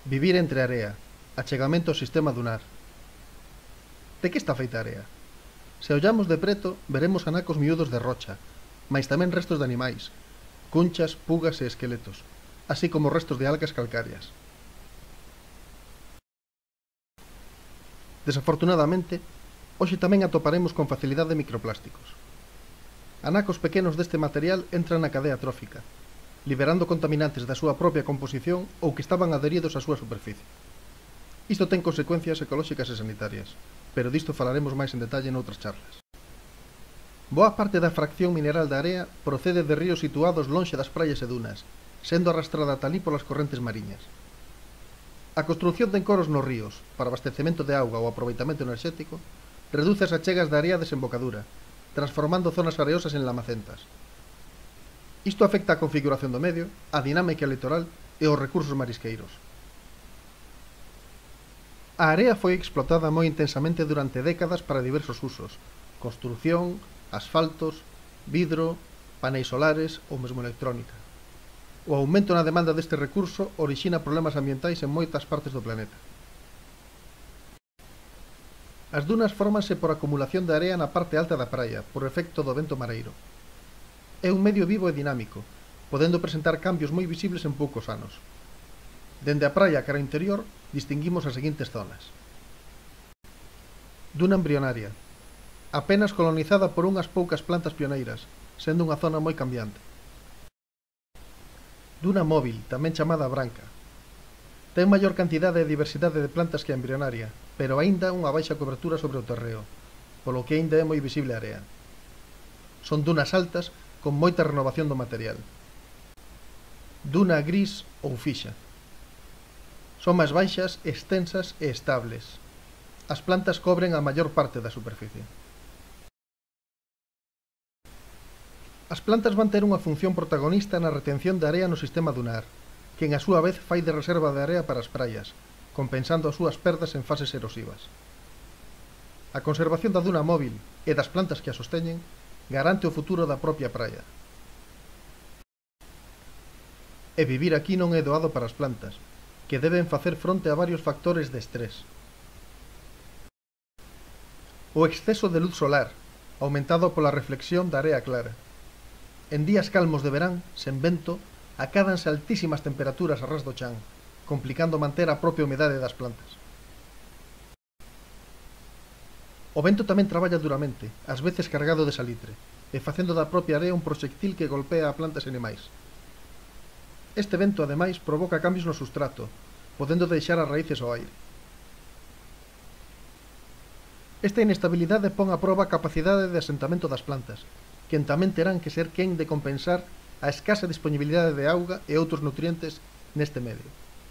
Vivir entre area. Achegamento ao sistema dunar. De que está feita a area? Se ollamos de preto, veremos anacos miúdos de rocha, mais tamén restos de animais, cunchas, pugas e esqueletos, así como restos de algas calcarias. Desafortunadamente, hoxe tamén atoparemos con facilidade microplásticos. Anacos pequenos deste material entran na cadea trófica, liberando contaminantes da súa propia composición ou que estaban adheridos á súa superficie. Isto ten consecuencias ecolóxicas e sanitarias, pero disto falaremos máis en detalle noutras charlas. Boa parte da fracción mineral da area procede de ríos situados lonxe das praias e dunas, sendo arrastrada talí polas correntes mariñas. A construción de encoros nos ríos, para abastecemento de auga ou aproveitamento enerxético, reduce as achegas da area a desembocadura, transformando zonas areosas en lamacentas. Isto afecta a configuración do medio, a dinámica litoral e os recursos marisqueiros. A area foi explotada moi intensamente durante décadas para diversos usos: construción, asfaltos, vidro, paneis solares ou mesmo electrónica. O aumento na demanda deste recurso orixina problemas ambientais en moitas partes do planeta. As dunas fórmanse por acumulación de area na parte alta da praia, por efecto do vento mareiro. É un medio vivo e dinámico, podendo presentar cambios moi visibles en poucos anos. Dende a praia cara ao interior, distinguimos as seguintes zonas. Duna embrionaria, apenas colonizada por unhas poucas plantas pioneiras, sendo unha zona moi cambiante. Duna móvil, tamén chamada branca. Ten maior cantidade e diversidade de plantas que a embrionaria, pero aínda unha baixa cobertura sobre o terreo, polo que aínda é moi visible a area. Son dunas altas, con moita renovación do material. Duna gris ou fixa. Son máis baixas, extensas e estables. As plantas cobren a maior parte da superficie. As plantas van ter unha función protagonista na retención de area no sistema dunar, que en a súa vez fai de reserva de area para as praias, compensando as súas perdas en fases erosivas. A conservación da duna móvil e das plantas que a sosteñen garante o futuro da propia praia. E vivir aquí non é doado para as plantas, que deben facer fronte a varios factores de estrés. O exceso de luz solar, aumentado pola reflexión da area clara. En días calmos de verán, sen vento, acádanse altísimas temperaturas a ras do chan, complicando manter a propia humedade das plantas. O vento tamén traballa duramente, ás veces cargado de salitre, e facendo da propia area un proxectil que golpea a plantas e animais. Este vento, ademais, provoca cambios no substrato, podendo deixar as raíces ao aire. Esta inestabilidade pon a proba a capacidade de asentamento das plantas, que tamén terán que ser quen de compensar a escasa disponibilidade de auga e outros nutrientes neste medio.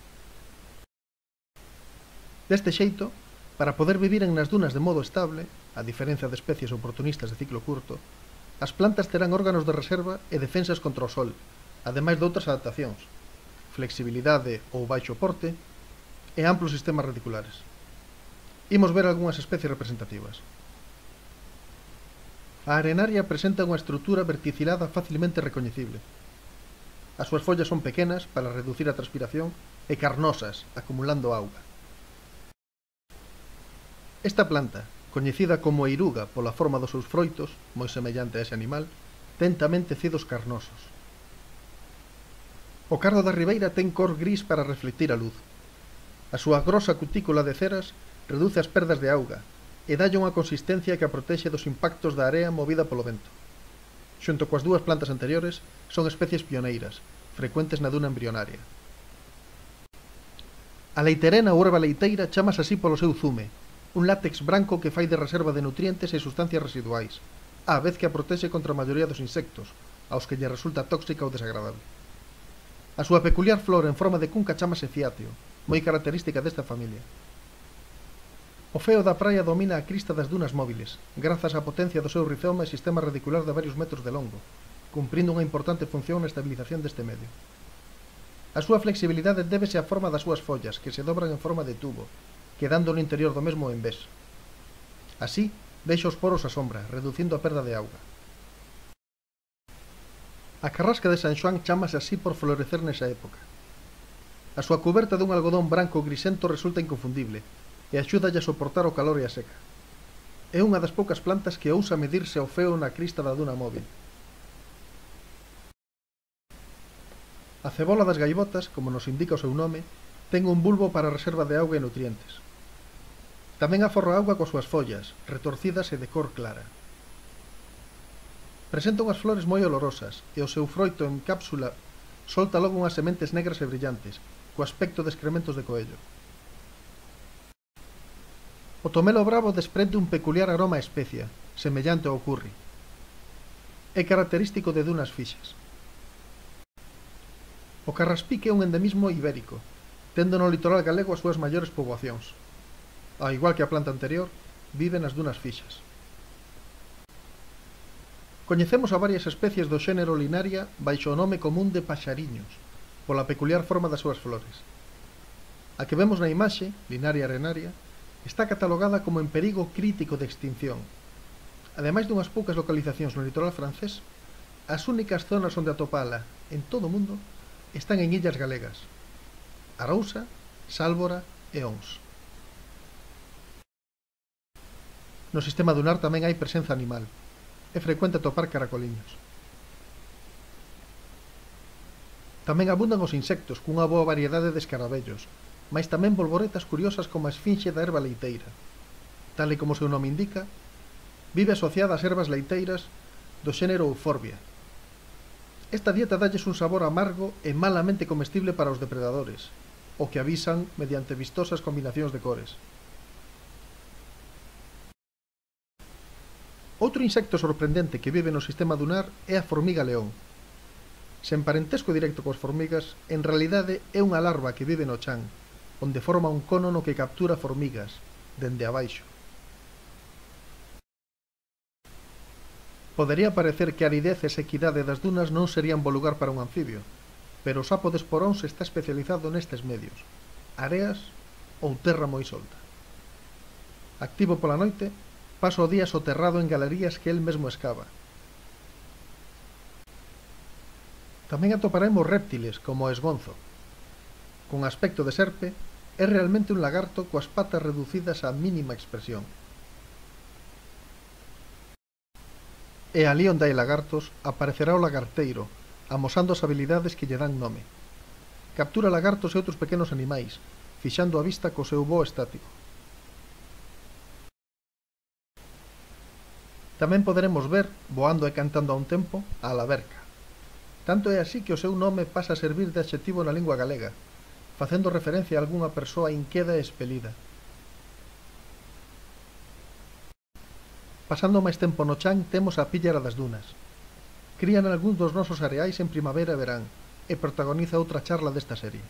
Deste xeito, para poder vivir nas dunas de modo estable, a diferencia de especies oportunistas de ciclo curto, as plantas terán órganos de reserva e defensas contra o sol, ademais de outras adaptacións, flexibilidade ou baixo porte e amplos sistemas reticulares. Imos ver algunhas especies representativas. A arenaria presenta unha estrutura verticilada facilmente recoñecible. As súas follas son pequenas para reducir a transpiración e carnosas, acumulando auga. Esta planta, coñecida como eiruga pola forma dos seus froitos, moi semellante a ese animal, ten tamén tecidos carnosos. O cardo da ribeira ten cor gris para reflectir a luz. A súa grosa cutícula de ceras reduce as perdas de auga e dalle unha consistencia que a protexe dos impactos da area movida polo vento. Xunto coas dúas plantas anteriores, son especies pioneiras, frecuentes na duna embrionaria. A leiterena ou erva leiteira chamase así polo seu zume, un látex branco que fai de reserva de nutrientes e sustancias residuais, á vez que a protexe contra a maioría dos insectos, aos que lle resulta tóxica ou desagradable. A súa peculiar flor en forma de cunca chamase ciatio, moi característica desta familia. O feo da praia domina a crista das dunas móviles, grazas á potencia do seu rizoma e sistema radicular de varios metros de longo, cumprindo unha importante función na estabilización deste medio. A súa flexibilidade débese á forma das súas follas, que se dobran en forma de tubo, quedando no interior do mesmo en vés. Así, deixa os poros á sombra, reducindo a perda de auga. A carrasca de San Xoán chamase así por florecer nesa época. A súa cuberta dun algodón branco grisento resulta inconfundible e axúdalle a soportar o calor e a seca. É unha das poucas plantas que ousa medirse ao feo na crista da duna móvil. A cebola das gaivotas, como nos indica o seu nome, ten un bulbo para reserva de auga e nutrientes. Tamén aforra auga coas súas follas, retorcidas e de cor clara. Presenta unhas flores moi olorosas e o seu froito en cápsula solta logo unhas sementes negras e brillantes, co aspecto de excrementos de coello. O tomelo bravo desprende un peculiar aroma a especia, semellante ao curry. É característico de dunas fixas. O carraspique é un endemismo ibérico, tendo no litoral galego as súas maiores poboacións. Ao igual que a planta anterior, vive nas dunas fixas. Coñecemos a varias especies do xénero Linaria baixo o nome común de paxariños, pola peculiar forma das súas flores. A que vemos na imaxe, Linaria arenaria, está catalogada como en perigo crítico de extinción. Ademais dunhas poucas localizacións no litoral francés, as únicas zonas onde atopala en todo o mundo están en illas galegas: Arousa, Sálvora e Ons. No sistema dunar tamén hai presenza animal. É frecuente atopar caracoliños. Tamén abundan os insectos, cunha boa variedade de escarabellos, mais tamén bolboretas curiosas como a esfinxe da erva leiteira. Tal e como o seu nome indica, vive asociada ás ervas leiteiras do xénero Euphorbia. Esta dieta dalles un sabor amargo e malamente comestible para os depredadores, o que avisan mediante vistosas combinacións de cores. Outro insecto sorprendente que vive no sistema dunar é a formiga león. Sen parentesco directo coas formigas, en realidade é unha larva que vive no chan, onde forma un cono no que captura formigas, dende abaixo. Podería parecer que a aridez e sequidade das dunas non serían bo lugar para un anfibio, pero o sapo de esporóns está especializado nestes medios: areas ou terra moi solta. Activo pola noite, pasa o día soterrado en galerías que el mesmo escava. Tamén atoparemos réptiles, como o esgonzo. Con aspecto de serpe, é realmente un lagarto coas patas reducidas á mínima expresión. E ali onde hai lagartos, aparecerá o lagarteiro, amosando as habilidades que lle dan nome. Captura lagartos e outros pequenos animais, fixando a vista co seu voo estático. Tamén poderemos ver, voando e cantando a un tempo, a alaberca. Tanto é así que o seu nome pasa a servir de adxetivo na lingua galega, facendo referencia a algunha persoa inqueda e expelida. Pasando máis tempo no chan, temos a píllara das dunas. Crían algúns dos nosos areais en primavera e verán, e protagoniza outra charla desta serie.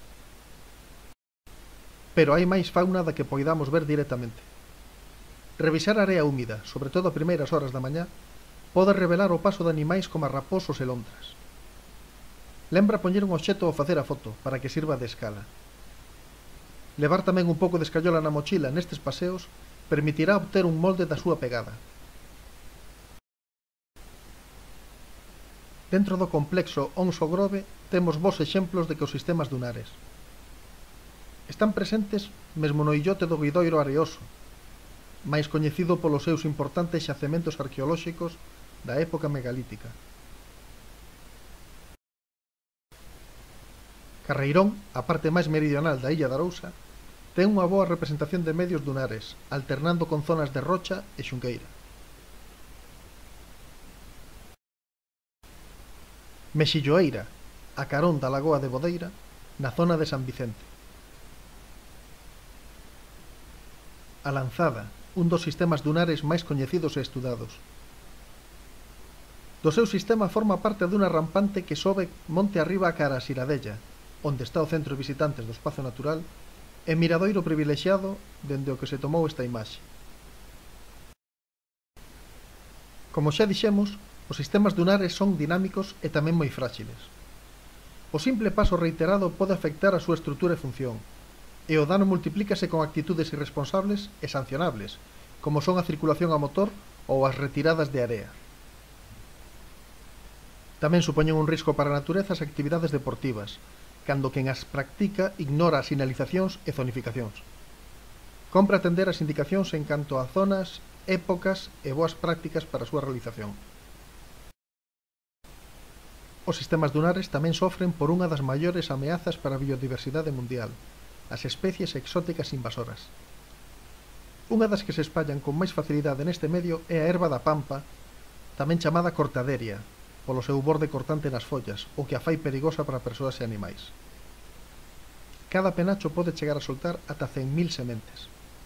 Pero hai máis fauna da que poidamos ver directamente. Revisar a area húmida, sobre todo a primeiras horas da mañá, pode revelar o paso de animais como raposos e lontras. Lembra poñer un obxeto ao facer a foto, para que sirva de escala. Levar tamén un pouco de escayola na mochila nestes paseos permitirá obter un molde da súa pegada. Dentro do complexo Onso-Grove temos bons exemplos de que os sistemas dunares están presentes mesmo no illote do Guidoiro Areoso, máis coñecido polos seus importantes xacementos arqueolóxicos da época megalítica. Carreirón, a parte máis meridional da illa de Arousa, ten unha boa representación de medios dunares, alternando con zonas de rocha e xunqueira. Mexilloeira, a carón da lagoa de Bodeira, na zona de San Vicente. A Lanzada, un dos sistemas dunares máis coñecidos e estudados. Do seu sistema forma parte dunha rampante que sobe monte arriba cara a Siradella, onde está o centro de visitantes do espazo natural, e miradoiro privilexiado dende o que se tomou esta imaxe. Como xa dixemos, os sistemas dunares son dinámicos e tamén moi fráxiles. O simple paso reiterado pode afectar a súa estrutura e función, e o dano multiplícase con actitudes irresponsables e sancionables, como son a circulación a motor ou as retiradas de area. Tamén supoñen un risco para a natureza as actividades deportivas, cando quen as practica ignora as sinalizacións e zonificacións. Compre atender as indicacións en canto a zonas, épocas e boas prácticas para a súa realización. Os sistemas dunares tamén sofren por unha das maiores ameazas para a biodiversidade mundial, as especies exóticas invasoras. Unha das que se espallan con máis facilidade neste medio é a herba da pampa, tamén chamada cortaderia, polo seu borde cortante nas follas, o que a fai perigosa para persoas e animais. Cada penacho pode chegar a soltar ata 100.000 sementes.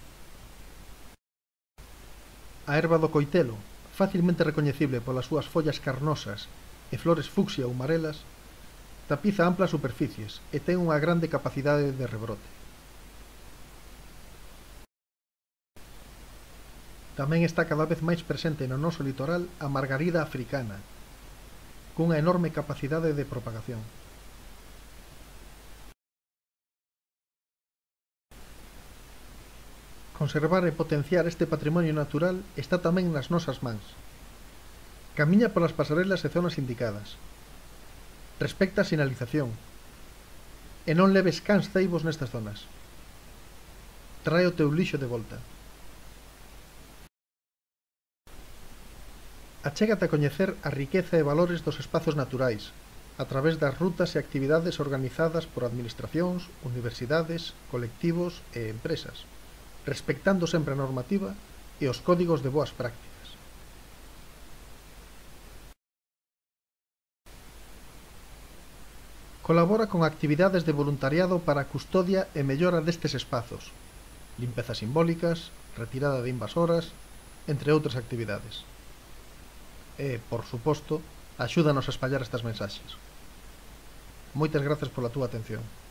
A herba do coitelo, facilmente recoñecible polas súas follas carnosas e flores fucsia ou marelas, tapiza amplas superficies e ten unha grande capacidade de rebrote. Tamén está cada vez máis presente no noso litoral a margarida africana, cunha enorme capacidade de propagación. Conservar e potenciar este patrimonio natural está tamén nas nosas mans. Camiña polas pasarelas e zonas indicadas. Respecta a sinalización. E non leves cans ceibos nestas zonas. Trae o teu lixo de volta. Achégate a coñecer a riqueza e valores dos espazos naturais, a través das rutas e actividades organizadas por administracións, universidades, colectivos e empresas, respectando sempre a normativa e os códigos de boas prácticas. Colabora con actividades de voluntariado para a custodia e mellora destes espazos, limpezas simbólicas, retirada de invasoras, entre outras actividades. E, por suposto, axúdanos a espallar estas mensaxes. Moitas grazas pola túa atención.